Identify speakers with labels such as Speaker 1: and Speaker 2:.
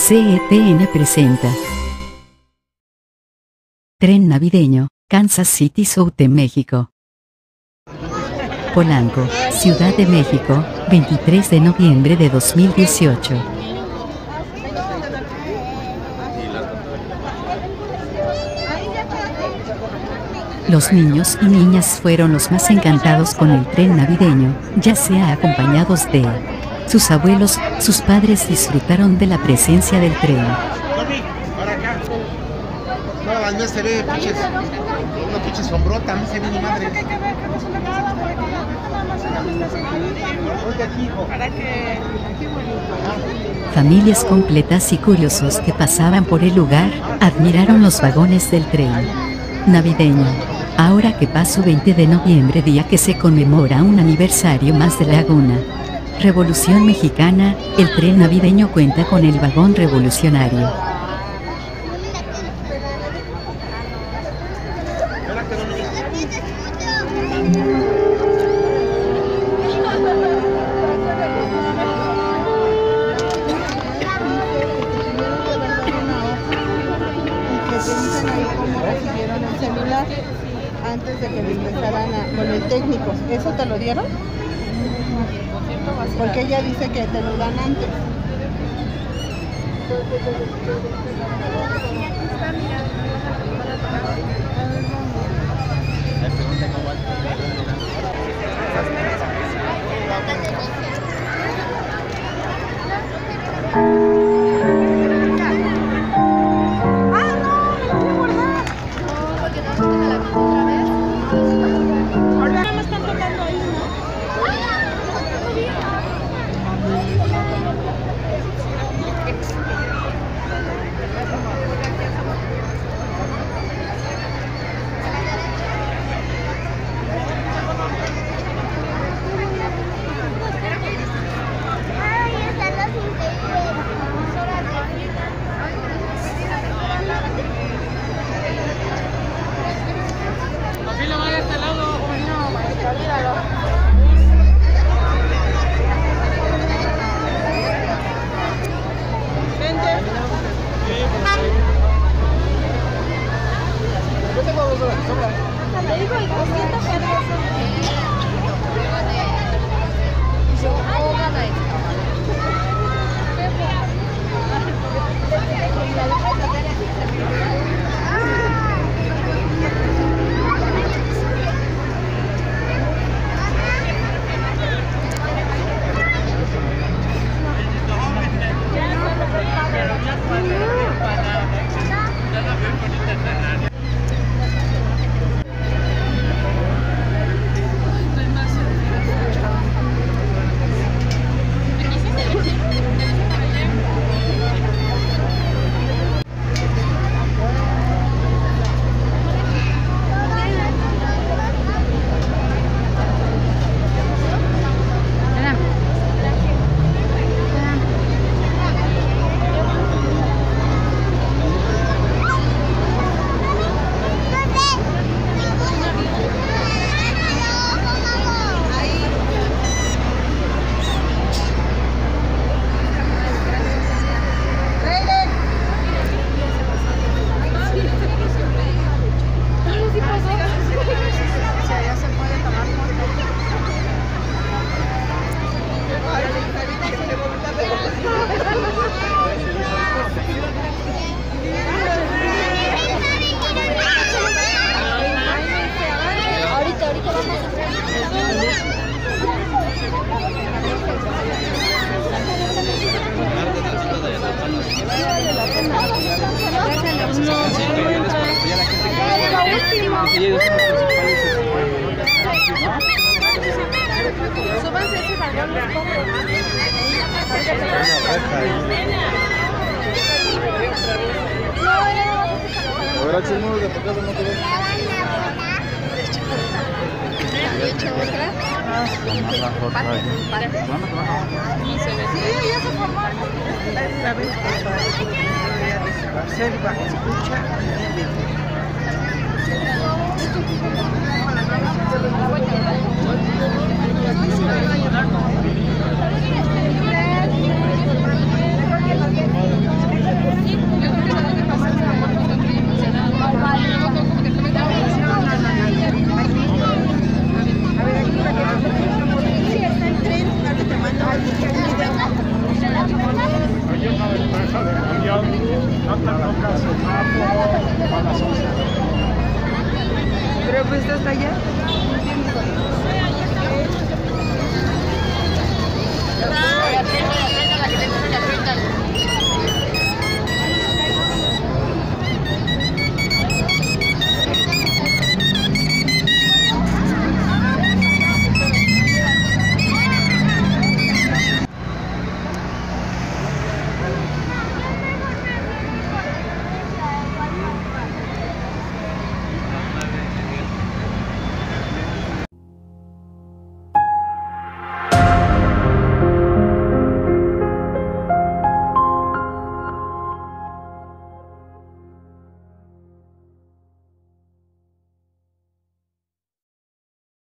Speaker 1: CETN presenta Tren navideño, Kansas City South, México. Polanco, Ciudad de México, 23 de noviembre de 2018. Los niños y niñas fueron los más encantados con el tren navideño, ya sea acompañados de sus abuelos. Sus padres disfrutaron de la presencia del tren.
Speaker 2: No se ve, pinches sombrota, no se ve ni madre.
Speaker 1: Familias completas y curiosos que pasaban por el lugar, admiraron los vagones del tren navideño. Ahora que pasó 20 de noviembre, día que se conmemora un aniversario más de Laguna Revolución Mexicana, el tren navideño cuenta con el vagón revolucionario.
Speaker 3: Antes de que le empezaran con el técnico, ¿eso te lo dieron? Porque ella dice que te lo dan antes. Súbanse ese vagón, los pobres.
Speaker 2: A ver, Axel, de por casa no te ves.
Speaker 3: Sí, ya se formó. Observa, escucha.
Speaker 4: fuiste hasta allá?